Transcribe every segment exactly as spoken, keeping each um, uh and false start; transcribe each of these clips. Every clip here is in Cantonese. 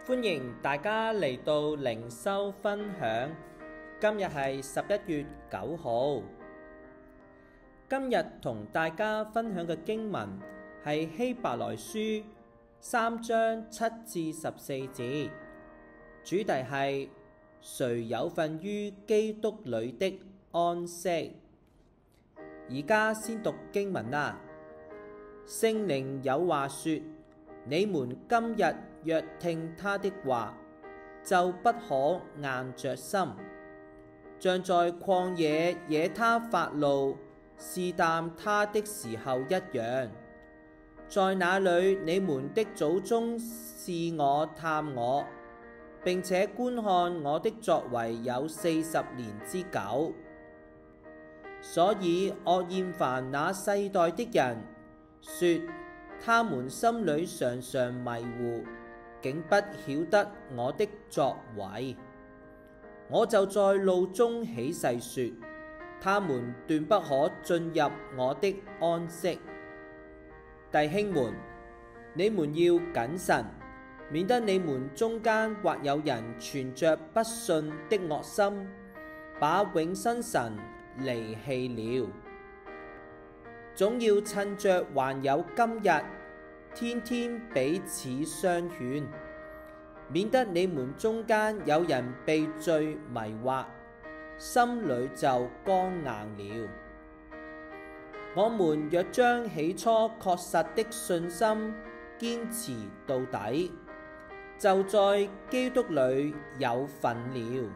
歡迎大家嚟到靈修分享。今日係十一月九號。今日同大家分享嘅經文係希伯來書三章七至十四節，主題係誰有份於基督裏的安息。而家先讀經文啦。聖靈有話說：你們今日若聽他的話，就不可硬着心，像在曠野惹他發怒試探他的時候一樣。在那裏你們的祖宗試我探我，並且觀看我的作為有四十年之久。所以我厭煩那世代的人，說他們心裏常常迷糊，竟不曉得我的作為。我就在怒中起誓說，他們斷不可進入我的安息。弟兄們，你們要謹慎，免得你們中間或有人存着不信的惡心，把永生神離棄了。總要趁着還有今日，天天彼此相勸，免得你們中間有人被罪迷惑，心裏就剛硬了。我們若將起初確實的信心堅持到底，就在基督裏有份了。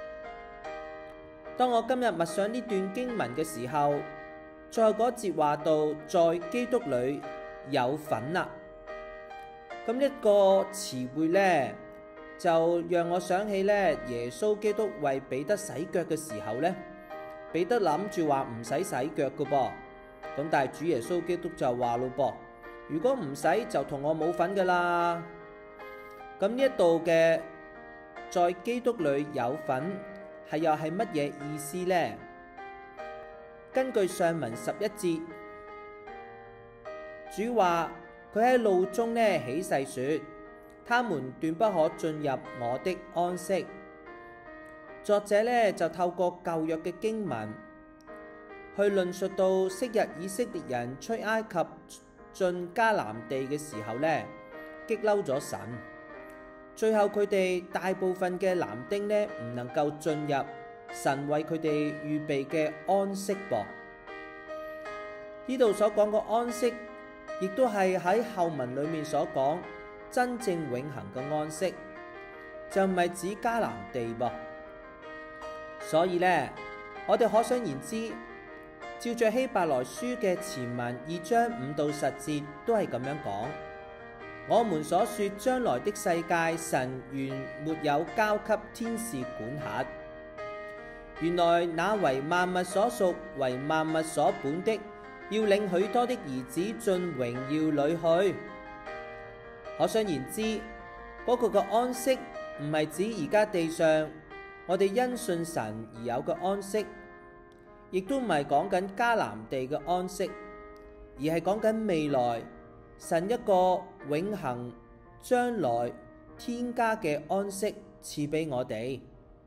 當我今日默想呢段經文嘅時候，最後嗰節話到在基督裏有份啦。咁一個詞彙呢，就讓我想起呢耶穌基督為彼得洗腳嘅時候呢，彼得諗住話唔使洗腳㗎噃，咁但係主耶穌基督就話咯噃，如果唔洗就同我冇份噶啦。咁呢一度嘅在基督裏有份係又係乜嘢意思呢？根據上文十一節，主話佢喺怒中呢起誓說，他們斷不可進入我的安息。作者呢就透過舊約嘅經文去論述到昔日以色列人出埃及進迦南地嘅時候呢，激嬲咗神，最後佢哋大部分嘅男丁呢唔能夠進入神為佢哋預備嘅安息噃。呢度所講嘅安息，亦都係喺後文裏面所講真正永恆嘅安息，就唔係指迦南地噃。所以呢，我哋可想而知，照着希伯來書嘅前文二章五到十節都係咁樣講。我們所說將來的世界，神原沒有交給天使管轄。原來那為萬物所屬、為萬物所本的，要領許多的兒子進榮耀裏去。可想而知，嗰、那個嘅安息唔係指而家地上我哋因信神而有嘅安息，亦都唔係講緊迦南地嘅安息，而係講緊未來神一個永恆將來天家嘅安息賜俾我哋。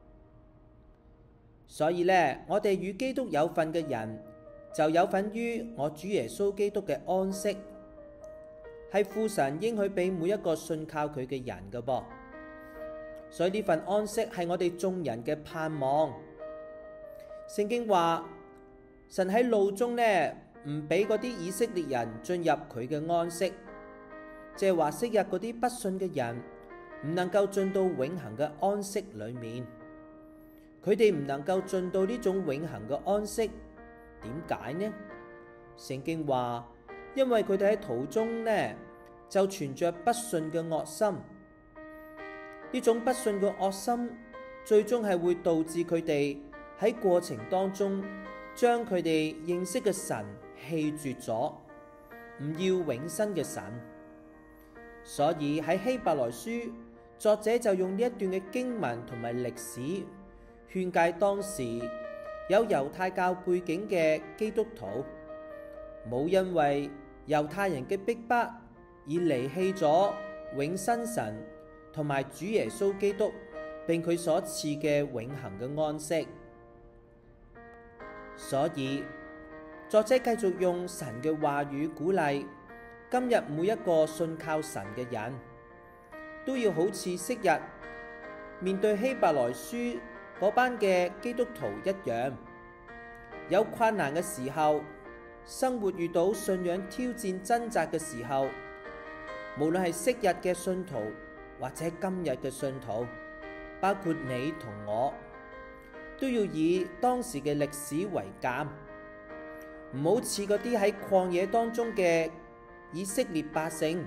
所以呢，我哋與基督有份嘅人就有份於我主耶穌基督嘅安息，係父神應許俾每一個信靠佢嘅人嘅噃。所以呢份安息係我哋眾人嘅盼望。聖經話神喺怒中呢唔俾嗰啲以色列人進入佢嘅安息，即係話昔日嗰啲不信嘅人唔能夠進到永恆嘅安息裏面。佢哋唔能夠進到呢種永恆嘅安息，點解呢？聖經話，因為佢哋喺途中呢就存着不信嘅惡心，呢種不信嘅惡心最終係會導致佢哋喺過程當中將佢哋認識嘅神棄絕咗，唔要永生嘅神。所以喺希伯來書，作者就用呢一段嘅經文同埋歷史勸誡當時有猶太教背景嘅基督徒，冇因為猶太人嘅逼迫而離棄咗永生神同埋主耶穌基督並佢所賜嘅永恆嘅安息。所以作者繼續用神嘅話語鼓勵今日每一個信靠神嘅人，都要好似昔日面對希伯來書嗰班嘅基督徒一樣，有困難嘅時候，生活遇到信仰挑戰掙扎嘅時候，無論係昔日嘅信徒或者今日嘅信徒，包括你同我，都要以當時嘅歷史為鑑，唔好似嗰啲喺曠野當中嘅以色列百姓，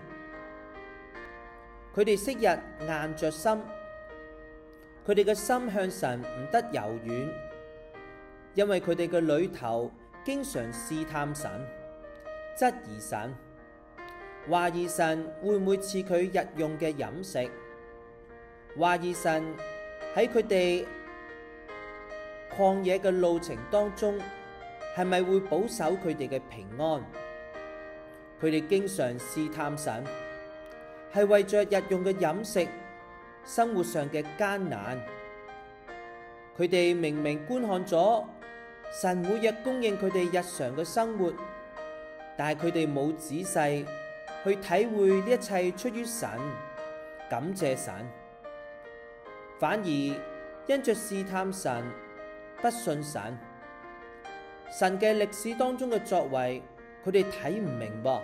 佢哋昔日硬着心，佢哋嘅心向神唔得柔軟，因為佢哋嘅裏頭經常試探神，質疑神，懷疑神會唔會賜佢日用嘅飲食，懷疑神喺佢哋曠野嘅路程當中係咪會保守佢哋嘅平安。佢哋經常試探神，係為着日用嘅飲食，生活上嘅艱難。佢哋明明觀看咗神每日供應佢哋日常嘅生活，但係佢哋冇仔細去體會呢一切出於神，感謝神，反而因着試探神，不信神，神嘅歷史當中嘅作為，佢哋睇唔明噃。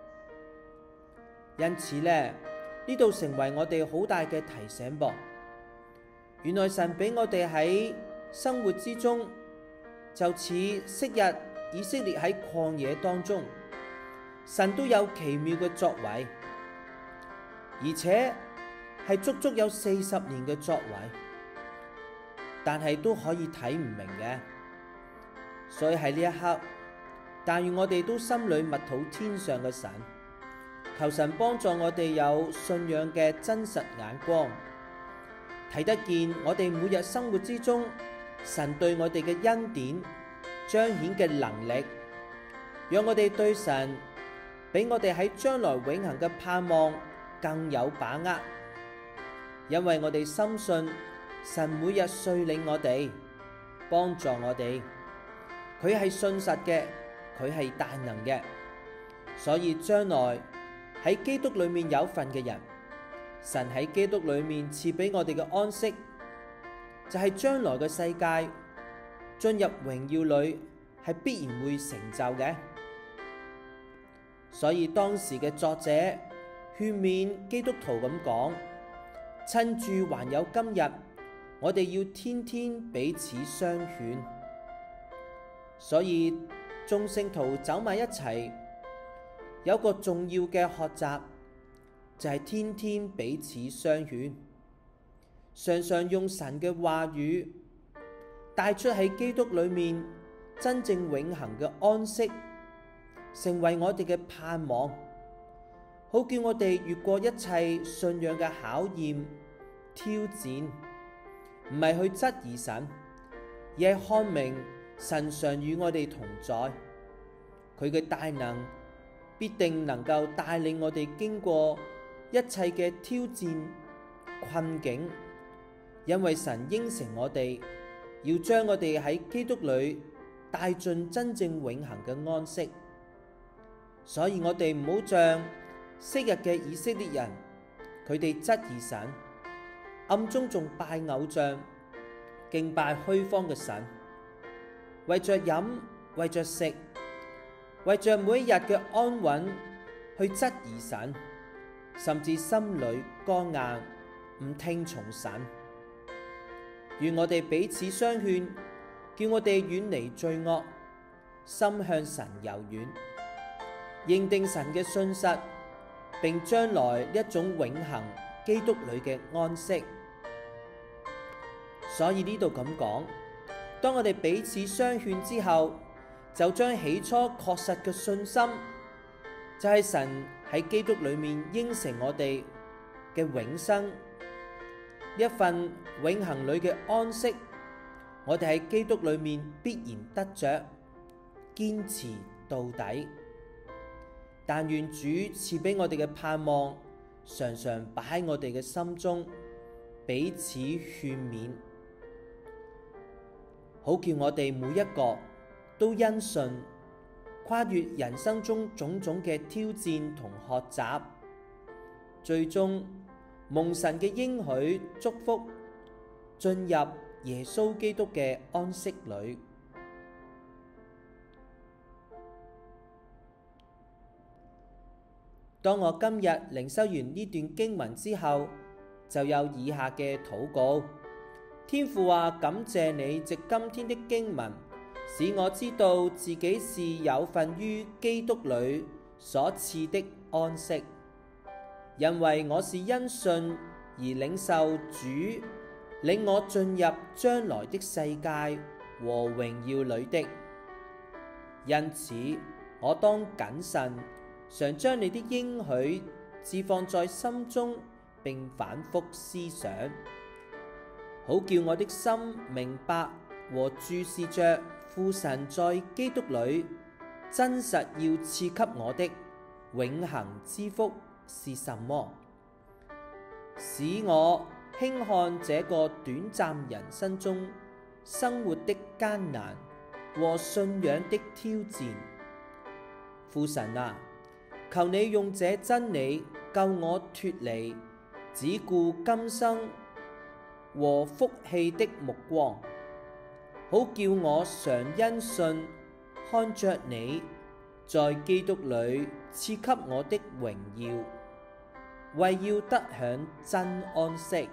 因此呢，呢度成為我哋好大嘅提醒噃。原來神俾我哋喺生活之中，就似昔日以色列喺曠野當中，神都有奇妙嘅作為，而且係足足有四十年嘅作為，但係都可以睇唔明嘅。所以喺呢一刻，但願我哋都心裏默禱天上嘅神，求神幫助我哋有信仰嘅真實眼光，睇得見我哋每日生活之中神對我哋嘅恩典彰顯嘅能力，讓我哋對神俾我哋喺將來永恆嘅盼望更有把握，因為我哋深信神每日率領我哋，幫助我哋，佢係信實嘅，佢係大能嘅，所以將來喺基督裏面有份嘅人，神喺基督裏面賜俾我哋嘅安息，就係將來嘅世界進入榮耀裏係必然會成就嘅。所以當時嘅作者勸勉基督徒咁講，趁住還有今日，我哋要天天彼此相勸。所以眾聖徒走埋一齊，有個重要嘅學習，就係天天彼此相勸，常常用神嘅話語帶出喺基督裏面真正永恆嘅安息，成為我哋嘅盼望，好叫我哋越過一切信仰嘅考驗挑戰，唔係去質疑神，而係看明神常與我哋同在，佢嘅大能必定能夠帶領我哋經過一切嘅挑戰困境，因為神應承我哋要將我哋喺基督裏帶進真正永恆嘅安息。所以我哋唔好像昔日嘅以色列人，佢哋質疑神，暗中仲拜偶像，敬拜虛謊嘅神，為着飲，為着食，為着每一日嘅安穩去質疑神，甚至心裏剛硬，唔聽從神。願我哋彼此相勸，叫我哋遠離罪惡，心向神柔軟，認定神嘅信實，並將來一種永恆基督裏嘅安息。所以呢度咁講，當我哋彼此相勸之後，就將起初確實嘅信心，就係神喺基督裏面應承我哋嘅永生，一份永恆裏嘅安息，我哋喺基督裏面必然得着，堅持到底。但願主賜俾我哋嘅盼望常常擺喺我哋嘅心中，彼此勸勉，好叫我哋每一個都因信跨越人生中種種嘅挑戰同學習，最終蒙神嘅應許祝福，進入耶穌基督嘅安息裏。當我今日靈修完呢段經文之後，就有以下嘅禱告：天父啊，感謝你藉今天的經文，使我知道自己是有份於基督裏所賜的安息，因為我是因信而領受主領我進入將來的世界和榮耀裏的。因此，我當謹慎，常將你的應許置放在心中，並反覆思想，好叫我的心明白和注視着父神在基督裏真實要賜給我的永恆之福是什麼，使我輕看這個短暫人生中生活的艱難和信仰的挑戰。父神啊，求你用這真理救我脫離只顧今生和福氣的目光，好叫我常因信看着你在基督裏賜給我的榮耀，為要得享真安息。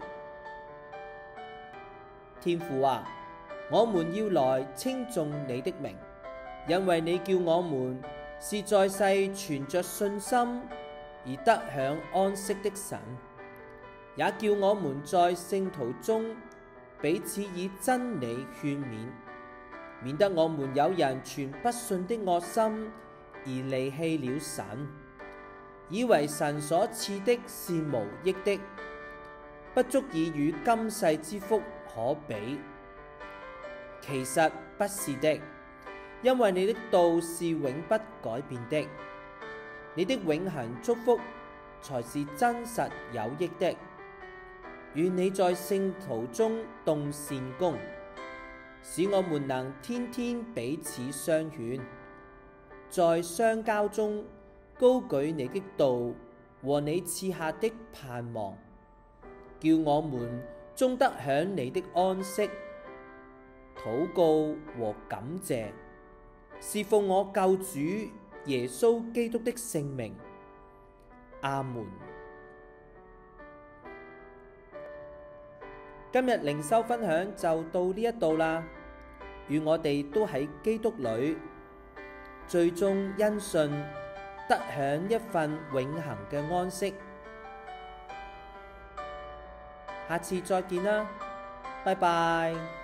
天父啊，我們要來稱頌你的名，因為你叫我們是在世存着信心而得享安息的神，也叫我們在聖徒中彼此以真理勸勉，免得我們有人存不信的惡心而離棄了神，以為神所賜的是無益的，不足以與今世之福可比。其實不是的，因為你的道是永不改變的，你的永恆祝福才是真實有益的。願你在聖徒中動善工，使我們能天天彼此相勸，在相交中高舉你的道和你賜下的盼望，叫我們終得享你的安息。禱告和感謝，是奉我救主耶穌基督的聖名。阿門。今日靈修分享就到呢一度啦，願我哋都喺基督裏，最終因信得享一份永恆嘅安息。下次再見啦，拜拜。